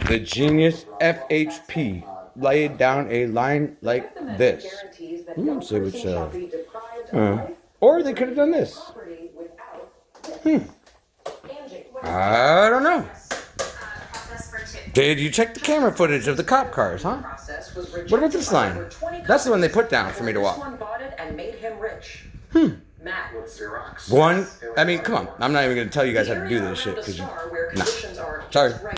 The genius FHP laid down a line like this. See which, or they could have done this. I don't know. Did you check the camera footage of the cop cars, huh? What about this line? That's the one they put down for me to walk. One, I mean, come on. I'm not even going to tell you guys how to do this shit. Nah. Sorry.